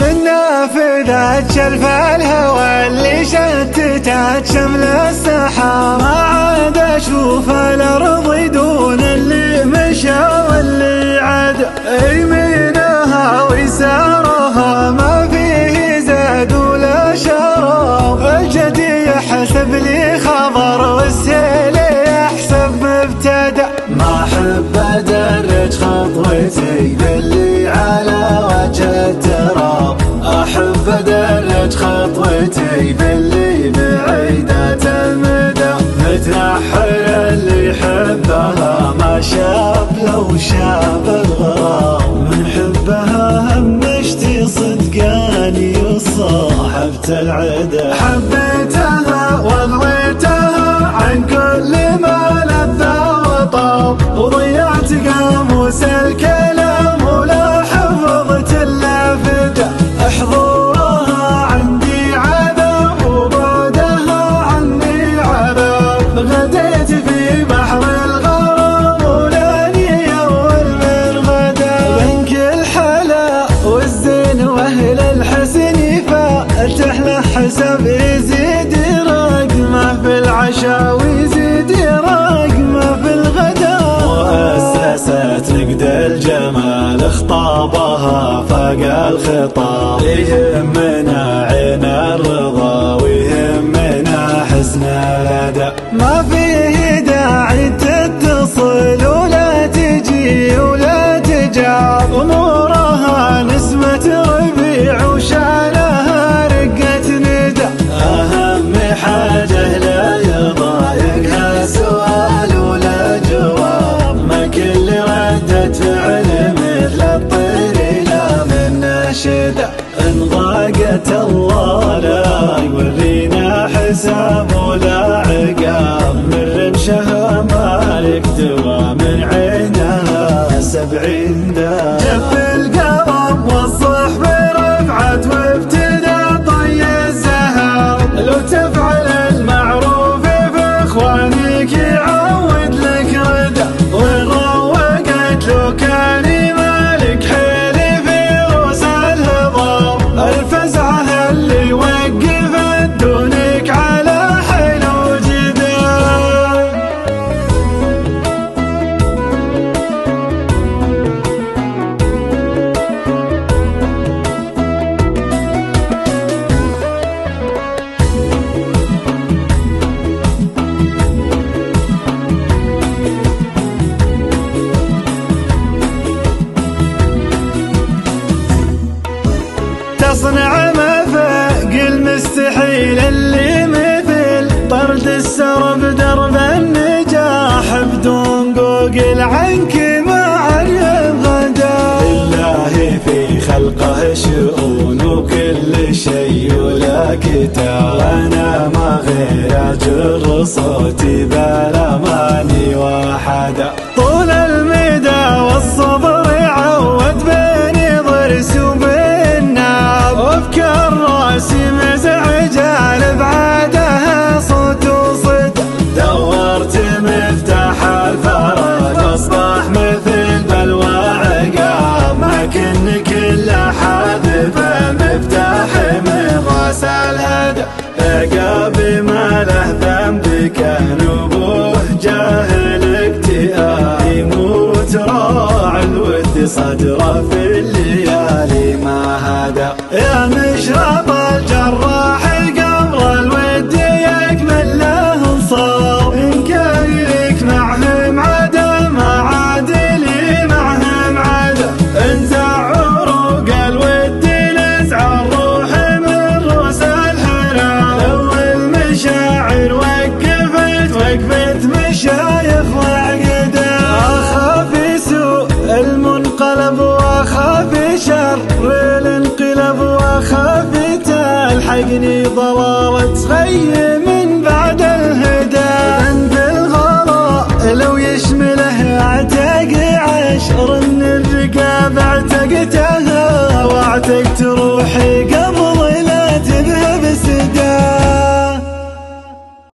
من نافذات شلف الهوى اللي شتتت شمل السحاب، ما عاد اشوف الارض دون اللي مشى واللي عاد، يمينها ويسارها ما فيه زاد ولا شراب، الجدي يحسب لي خبر والسيل يحسب مبتدأ، ما احب ادرج خطوتي باللي على وجه التراب، احب ادرج خطوتي باللي بعيدة المدى، متنحل اللي يحبها ما شاف لو شاف الغرام، من حبها همشتي صدقاني وصاحبت العدا، حبيتها واغويتها عن كل ما لذ وطاب، وضيعت قاموس الكلام ولا حفظت الا فدا، حضورها عندي عذاب وبعدها عني عذاب، غديت في بحر الغرام ولاني اول من غدا، بين كل حلا والزين واهل الحسن فاتح له حسب يزيد رقمه في العشاء ويزيد رقمه في الغدا، مؤسسة نقد الجمال خطابها فاق الخطاب، يهمنا عين الرضا ويهمنا حسن الاداء، ما فيه داعي تتصل ولا تجي ولا تجاب، امورها نسمة ربيع وشانها رقة ندى، اهم حاجة لا يضايقها سؤال ولا جواب، ما كل ردة فعل مثل الطير لا من نشدة، ان ضاقت الله لا يورينا حساب ولا عقاب، من رمشها مالك دوا من عينها 70 داب، جف القلم والصحب رفعت وابتدى طي الزهر، لو تفعل المعروف في اخوانك يعود لك ردا، وان روقت لو كان مالك حيل في روس الهضاب، الفزعه اللي وقفت دونك على حيل وجدال. تصنع مفاق المستحيل اللي مثل طرد السرب درب النجاح، بدون جوجل عنك ما عرف غدا، لله في خلقه شؤون وكل شيء ولا كتاب، انا ما غير اجر صوتي بلا ماني وحدا، طول المدى والصبر يعود بيني ضرس وبالناب، وافكار راسي مزعجه لبعادها صوت وصدى، دورت مفتاح الفرج اصبح مثل بلوى عقاب، ما كن كل حاذف المفتاح من راس الهدى، عقابي ما له ذنب كان ابوه جاهل اكتئاب، يموت راعي الود صدره في الليالي ما هدى، يا مشرب الجراح قبر الود يكمل له انصاب، ان كان لك معهم عدا ما عاد لي معهم عدا، انزع عروق الود نزع الروح من روس الحرام، لو المشاعر وقفت مشايخ وعقدا، اخاف سوء المنقلب واخاف شر الانقلاب، واخاف تلحقني ضلالة غي من بعد الهدى، عند الغلاء لو يشمله اعتق عشر من الرقاب، اعتقتها واعتقت روحي